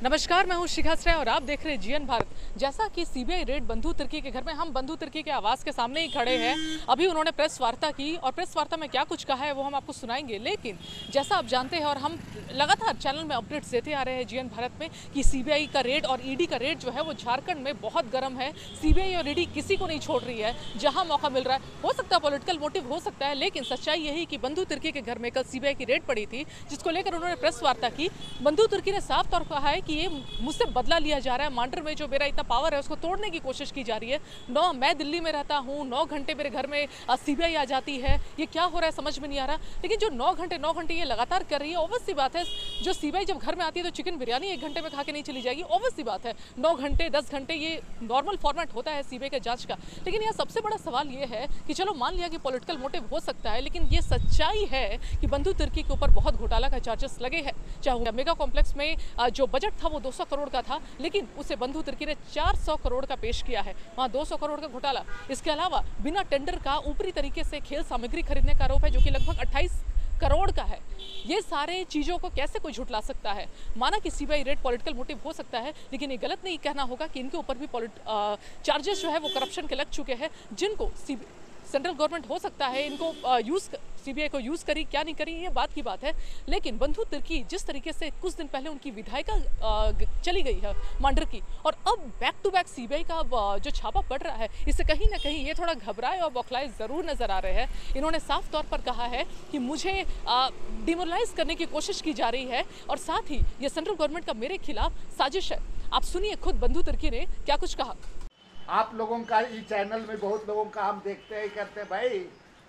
नमस्कार, मैं हूं शिखा श्रेय और आप देख रहे हैं जीएन भारत। जैसा कि सीबीआई रेड बंधु तिर्की के घर में, हम बंधु तिर्की के आवास के सामने ही खड़े हैं। अभी उन्होंने प्रेस वार्ता की और प्रेस वार्ता में क्या कुछ कहा है वो हम आपको सुनाएंगे। लेकिन जैसा आप जानते हैं और हम लगातार चैनल में अपडेट्स देते आ रहे हैं जीएन भारत में कि सीबीआई का रेड और ईडी का रेड जो है वो झारखंड में बहुत गर्म है। सीबीआई और ईडी किसी को नहीं छोड़ रही है। जहां मौका मिल रहा है, हो सकता है पॉलिटिकल मोटिव हो सकता है, लेकिन सच्चाई यही कि बंधु तिर्की के घर में कल सीबीआई की रेड पड़ी थी, जिसको लेकर उन्होंने प्रेस वार्ता की। बंधु तिर्की ने साफ तौर पर कहा है कि ये मुझसे बदला लिया जा रहा है। मांडर में जो मेरा इतना पावर है उसको तोड़ने की कोशिश की जा रही है। मैं दिल्ली में रहता हूँ, 9 घंटे मेरे घर में सीबीआई आ जाती है। ये क्या हो रहा है समझ में नहीं आ रहा। लेकिन जो 9 घंटे ये लगातार कर रही है, ऑब्वियस सी बात है, जो सीबीआई जब घर में आती है तो चिकन बिरयानी 1 घंटे में खा के नहीं चली जाएगी। ऑब्वियस सी बात है, 9 घंटे 10 घंटे ये नॉर्मल फॉर्मेट होता है सीबीआई के जांच का। लेकिन यहाँ सबसे बड़ा सवाल ये है कि चलो मान लिया कि पॉलिटिकल मोटिव हो सकता है, लेकिन ये सच्चाई है कि बंधु तिर्की के ऊपर बहुत घोटाला का चार्जेस लगे हैं। चाहे मेगा कॉम्प्लेक्स में जो बजट था वो 200 करोड़ का था, लेकिन उसे बंधु तिर्की ने 400 करोड़ का पेश किया है। वहाँ 200 करोड़ का घोटाला। इसके अलावा बिना टेंडर का ऊपरी तरीके से खेल सामग्री खरीदने का आरोप है, जो कि लगभग 28 करोड़ का है। ये सारे चीज़ों को कैसे कोई झुटला सकता है। माना कि सीबीआई रेड पॉलिटिकल मोटिव हो सकता है, लेकिन ये गलत नहीं कहना होगा कि इनके ऊपर भी चार्जेस जो है वो करप्शन के लग चुके हैं, जिनको सेंट्रल गवर्नमेंट हो सकता है इनको सीबीआई को यूज़ करी, क्या नहीं करी ये बात की बात है। लेकिन बंधु तिर्की जिस तरीके से कुछ दिन पहले उनकी विधायिका चली गई है मांडर की, और अब बैक टू बैक सीबीआई का जो छापा पड़ रहा है, इससे कहीं ना कहीं ये थोड़ा घबराए और बौखलाए ज़रूर नज़र आ रहे हैं। इन्होंने साफ तौर पर कहा है कि मुझे डिमोरलाइज करने की कोशिश की जा रही है और साथ ही ये सेंट्रल गवर्नमेंट का मेरे खिलाफ साजिश है। आप सुनिए खुद बंधु तिर्की ने क्या कुछ कहा। आप लोगों का इस चैनल में बहुत लोगों का हम देखते ही करते भाई।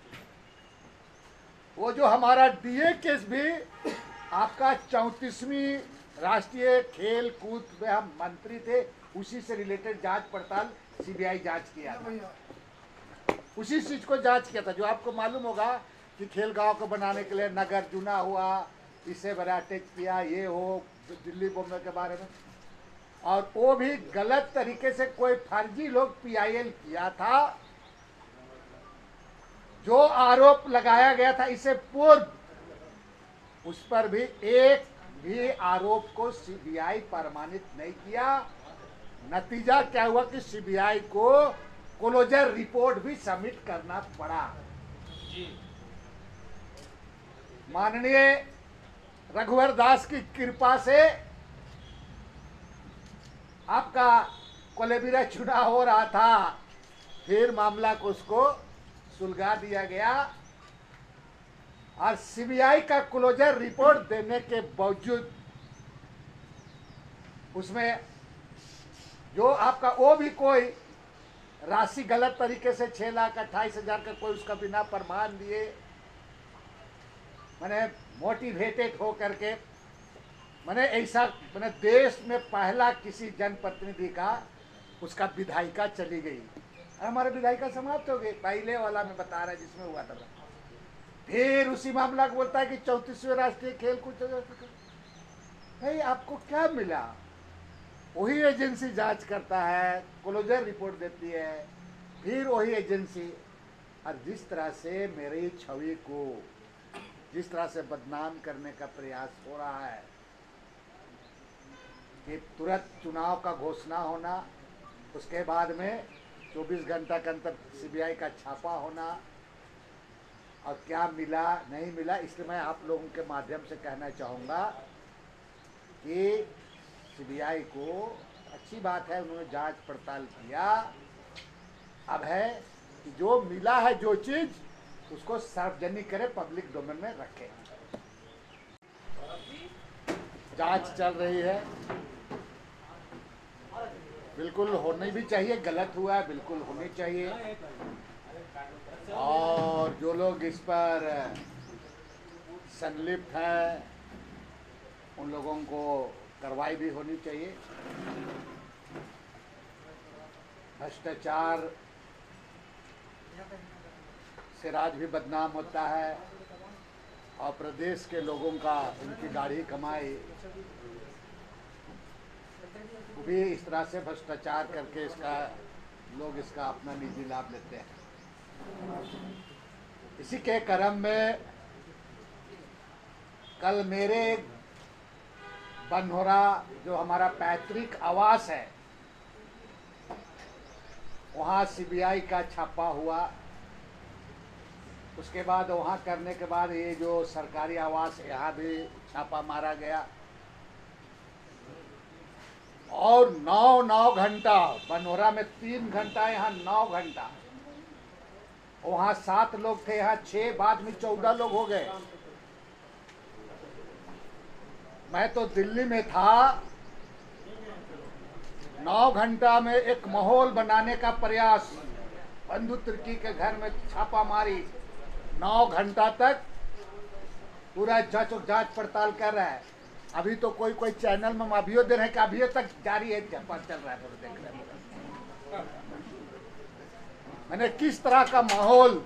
वो जो हमारा डीए केस भी आपका 34वीं राष्ट्रीय खेल कूद में हम मंत्री थे, उसी से रिलेटेड जांच पड़ताल सीबीआई जांच किया था। उसी चीज को जांच किया था, जो आपको मालूम होगा कि खेल गांव को बनाने के लिए नगर चुना हुआ, इससे बड़ा अटैच किया, ये हो दिल्ली बॉम्बे के बारे में, और वो भी गलत तरीके से कोई फर्जी लोग पीआईएल किया था। जो आरोप लगाया गया था इससे पूर्व, उस पर भी एक भी आरोप को सीबीआई प्रमाणित नहीं किया। नतीजा क्या हुआ कि सीबीआई को क्लोजर रिपोर्ट भी सबमिट करना पड़ा। माननीय रघुवर दास की कृपा से आपका कोलेबिरा चुनाव हो रहा था, फिर मामला को उसको सुलझा दिया गया और सीबीआई का क्लोजर रिपोर्ट देने के बावजूद उसमें जो आपका वो भी कोई राशि गलत तरीके से 6,28,000 का कोई उसका बिना प्रमाण दिए, मैंने मोटिवेटेड हो करके, मैंने ऐसा, मैंने देश में पहला किसी जनप्रतिनिधि का उसका विधायिका चली गई, हमारे विधायिका समाप्त हो गई। पहले वाला मैं बता रहा जिसमें हुआ था। फिर उसी मामला को बोलता है कि 34वें राष्ट्रीय खेल कूद। भाई आपको क्या मिला? वही एजेंसी जांच करता है, क्लोजर रिपोर्ट देती है, फिर वही एजेंसी। और जिस तरह से मेरी छवि को जिस तरह से बदनाम करने का प्रयास हो रहा है कि तुरंत चुनाव का घोषणा होना, उसके बाद में 24 घंटा के अंदर सीबीआई का छापा होना, और क्या मिला नहीं मिला। इसलिए मैं आप लोगों के माध्यम से कहना चाहूँगा कि सीबीआई को अच्छी बात है, उन्होंने जांच पड़ताल किया। अब है कि जो मिला है जो चीज़, उसको सार्वजनिक करे, पब्लिक डोमेन में रखे। जांच चल रही है, बिल्कुल होनी भी चाहिए, गलत हुआ है बिल्कुल होनी चाहिए, और जो लोग इस पर संलिप्त हैं उन लोगों को कार्रवाई भी होनी चाहिए। भ्रष्टाचार से राज भी बदनाम होता है, और प्रदेश के लोगों का, उनकी गाढ़ी कमाई भी इस तरह से भ्रष्टाचार करके लोग इसका अपना निजी लाभ लेते हैं। इसी के क्रम में कल मेरे बनहोरा जो हमारा पैतृक आवास है, वहाँ सीबीआई का छापा हुआ। उसके बाद वहाँ करने के बाद ये जो सरकारी आवास यहाँ भी छापा मारा गया और 9 घंटा, बनहोरा में 3 घंटा, यहाँ 9 घंटा। वहाँ 7 लोग थे, यहाँ 6, बाद में 14 लोग हो गए। मैं तो दिल्ली में था, 9 घंटा में एक माहौल बनाने का प्रयास, बंधु तिर्की के घर में छापा मारी, 9 घंटा तक पूरा जांच पड़ताल कर रहा है। अभी तो कोई चैनल में अभियो दे रहे हैं कि अभी तक जारी है, चल रहा है, तो देख रहे हैं। मैंने किस तरह का माहौल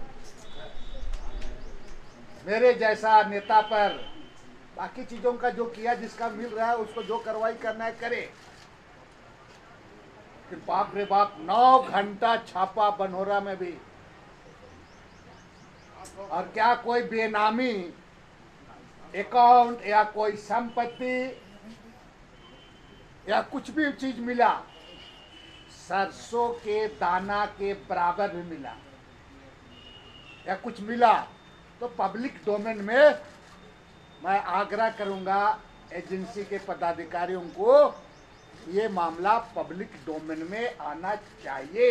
मेरे जैसा नेता पर, बाकी चीजों का जो किया, जिसका मिल रहा है उसको जो कार्रवाई करना है करे। कि बाप रे बाप, 9 घंटा छापा बनहोरा में भी। और क्या कोई बेनामी अकाउंट या कोई संपत्ति या कुछ भी चीज मिला? सरसों के दाना के बराबर भी मिला या कुछ मिला तो पब्लिक डोमेन में मैं आग्रह करूंगा एजेंसी के पदाधिकारियों को, ये मामला पब्लिक डोमेन में आना चाहिए,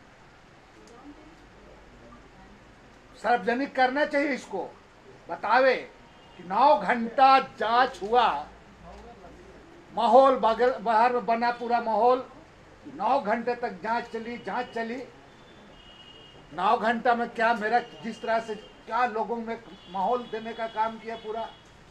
सार्वजनिक करना चाहिए। इसको बतावे कि 9 घंटा जांच हुआ, माहौल बाहर में बना पूरा माहौल, 9 घंटे तक जांच चली। 9 घंटा में क्या मेरा जिस तरह से क्या लोगों में माहौल देने का काम किया पूरा।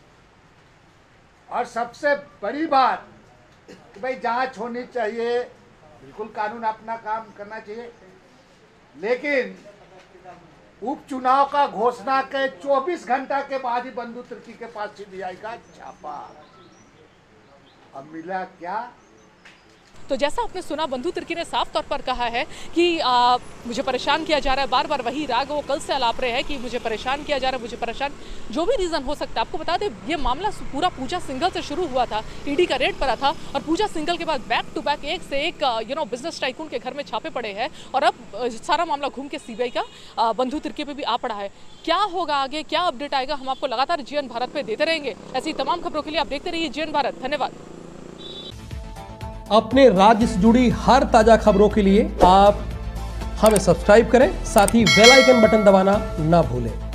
और सबसे बड़ी बात कि भाई जांच होनी चाहिए, बिल्कुल कानून अपना काम करना चाहिए, लेकिन उपचुनाव का घोषणा के 24 घंटा के बाद ही बंधु तिर्की के पास सीबीआई का छापा। अब मिला क्या? तो जैसा आपने सुना, बंधु तिर्की ने साफ तौर पर कहा है कि मुझे परेशान किया जा रहा है, बार बार वही राग वो कल से अलाप रहे हैं कि मुझे परेशान किया जा रहा है, मुझे परेशान, जो भी रीज़न हो सकता है। आपको बता दें, ये मामला पूरा पूजा सिंघल से शुरू हुआ था, ईडी का रेड पड़ा था और पूजा सिंघल के बाद बैक टू बैक एक से एक बिजनेस टाइकून के घर में छापे पड़े हैं और अब सारा मामला घूम के सीबीआई का बंधु तिर्की पे भी आ पड़ा है। क्या होगा आगे, क्या अपडेट आएगा, हम आपको लगातार जीएन भारत पे देते रहेंगे। ऐसी तमाम खबरों के लिए आप देखते रहिए जीएन भारत। धन्यवाद। अपने राज्य से जुड़ी हर ताजा खबरों के लिए आप हमें सब्सक्राइब करें, साथ ही बेल आइकन बटन दबाना ना भूलें।